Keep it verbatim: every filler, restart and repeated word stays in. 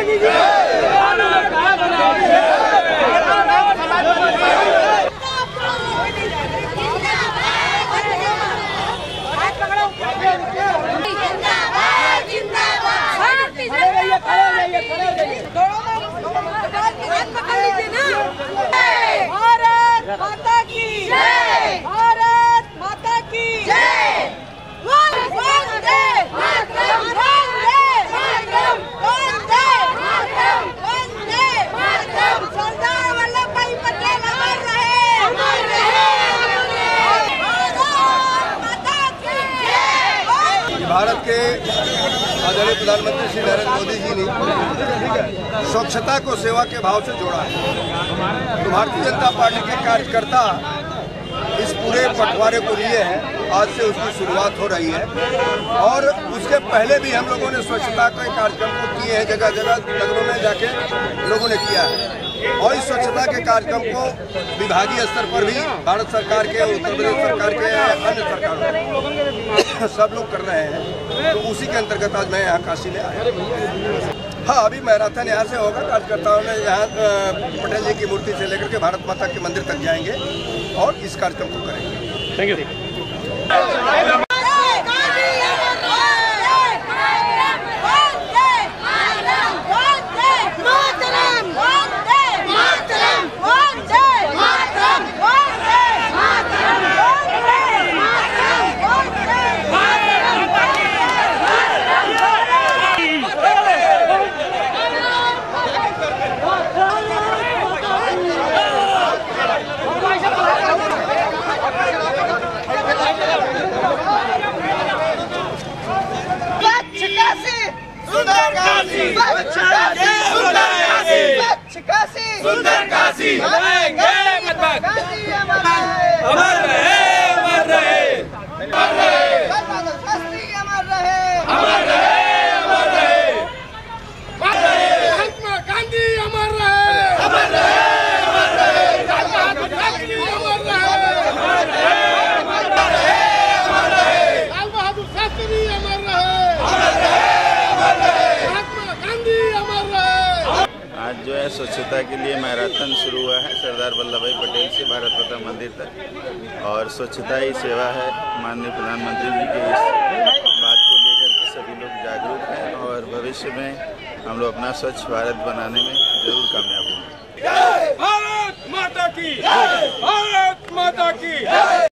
भारत माता की जय, भारत माता की जय। वंदे मातरम, वंदे मातरम, वंदे मातरम, वंदे मातरम। सरदार वल्लभ भाई पटेल अमर रहे, अमर रहे, भारत माता की जय। भारत के आदरणीय प्रधानमंत्री श्री नरेंद्र मोदी जी ने स्वच्छता को सेवा के भाव से जोड़ा है। तो भारतीय जनता पार्टी के कार्यकर्ता इस पूरे पखवाड़े को लिए हैं। आज से उसकी शुरुआत हो रही है और उसके पहले भी हम लोगों ने स्वच्छता के कार्यक्रम को किए हैं। जगह जगह नगरों में जाके लोगों ने किया है और इस स्वच्छता के कार्यक्रम को विभागीय स्तर पर भी भारत सरकार के, उत्तर प्रदेश सरकार के, अन्य सरकारों सब लोग कर रहे हैं। तो उसी के अंतर्गत आज मैं यहाँ काशी में आया। हाँ, अभी मैराथन यहाँ से होगा। कार्यकर्ताओं ने यहाँ पटेल जी की मूर्ति से लेकर के भारत माता के मंदिर तक जाएंगे और इस कार्यक्रम को करेंगे। Thank you. सुंदर काशी, स्वच्छ काशी, सुंदर काशी, स्वच्छ काशी, सुंदर काशी। महात्मा गांधी अमर रहे, अमर रहे, अमर रहे, अमर रहे। सरदार शास्त्री अमर रहे, अमर रहे, अमर रहे। महात्मा गांधी अमर रहे, अमर रहे, अमर रहे। सरदार शास्त्री अमर रहे, अमर रहे, अमर रहे, अमर रहे। लाल बहादुर शास्त्री अमर रहे, अमर रहे। आज जो है स्वच्छता के लिए मैराथन शुरू हुआ है सरदार वल्लभ भाई पटेल से भारत माता मंदिर तक, और स्वच्छता ही सेवा है। माननीय प्रधानमंत्री जी के इस बात को लेकर के सभी लोग जागरूक हैं और भविष्य में हम लोग अपना स्वच्छ भारत बनाने में जरूर कामयाब होंगे। भारत माता की, भारत माता की।